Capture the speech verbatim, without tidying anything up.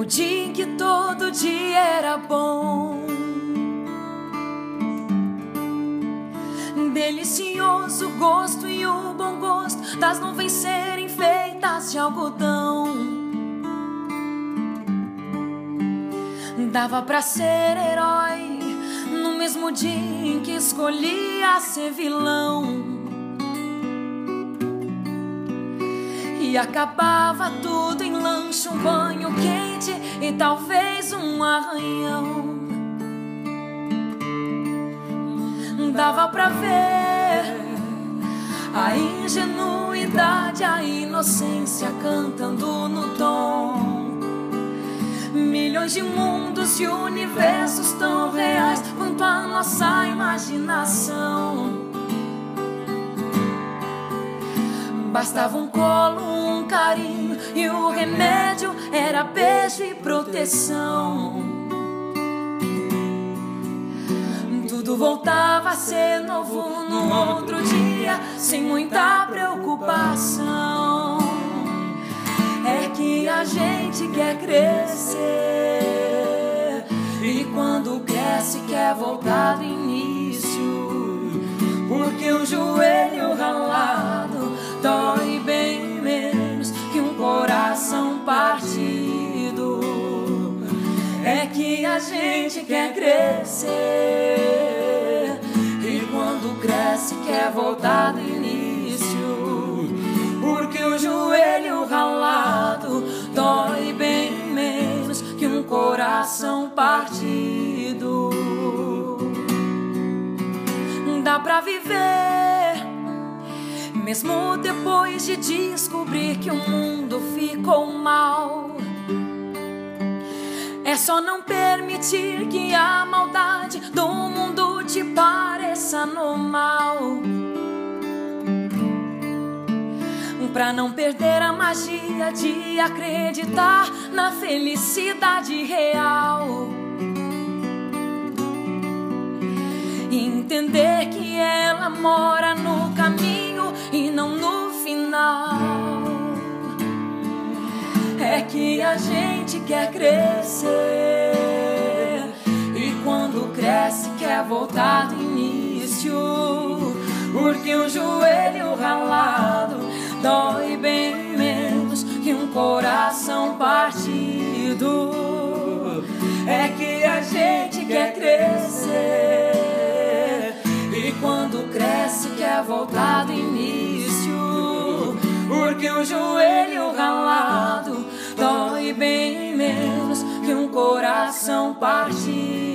dia em que todo dia era bom. Delicioso gosto e o bom gosto das nuvens serem feitas de algodão. Dava pra ser herói no mesmo dia em que escolhia ser vilão. E acabava tudo em lanche, um banho quente e talvez um arranhão. Dava pra ver a ingenuidade, a inocência cantando no tom. Milhões de mundos e universos tão reais quanto a nossa imaginação. Bastava um colo, um carinho, e o remédio era beijo e proteção. Tudo voltava a ser novo no outro dia, sem muita preocupação. É que a gente quer crescer, e quando cresce quer voltar do início, porque o joelho ralado dói bem menos que um coração partido. É que a gente quer crescer, e quando cresce quer voltar do início, porque o joelho ralado dói bem menos que um coração partido. Dá pra viver mesmo depois de descobrir que o mundo ficou mal. É só não permitir que a maldade do mundo te pareça normal, pra não perder a magia de acreditar na felicidade real. E entender que ela mora no caminho e não no final. É que a gente quer crescer, e quando cresce quer voltar do início, porque o joelho ralado dói bem menos que um coração partido. É que a gente quer crescer, e quando cresce quer voltar do início, porque o joelho ralado dói bem menos que um coração partido.